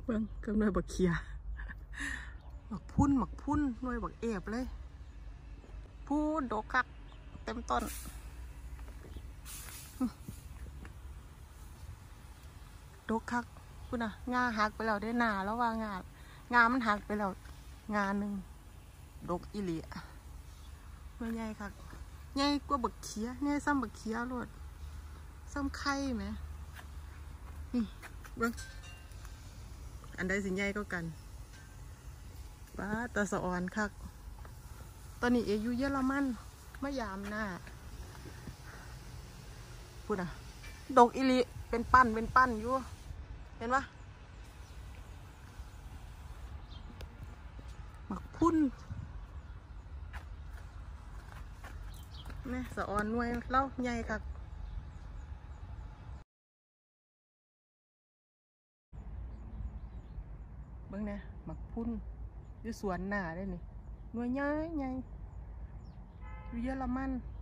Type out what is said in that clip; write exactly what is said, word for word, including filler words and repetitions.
บิ่งกับหน่วยบักเขียบักพุ่นบักพุ่นหน่วยบักเอฟเลยพูดดกคักเต็มต้นดกคักพูดนะงาหักไปแล้วได้หนาแล้วว่างางามันหักไปแล้วงาหนึ่งดกอิเลียไม่ใหญ่คักใหญ่กว่าบักเขียใหญ่ซ้ำบักเขียรวดซ้ำไข่ไหมนี่เบิ่งอันใดสิใหญ่ก็กันป้าตาสะออนคักตอนนี้เออยู่เยอรมันมายามหน้าพูดนะดกอิลิเป็นปั้นเป็นปั้นอยู่เห็นปะหมักพุ่นนี่สะออนหน่วยเล่าใหญ่คักเบิ่งนะหมักพุ่นอยู่สวนหน้าได้นี่หน่วยใหญ่ใหญ่อยู่เยอรมัน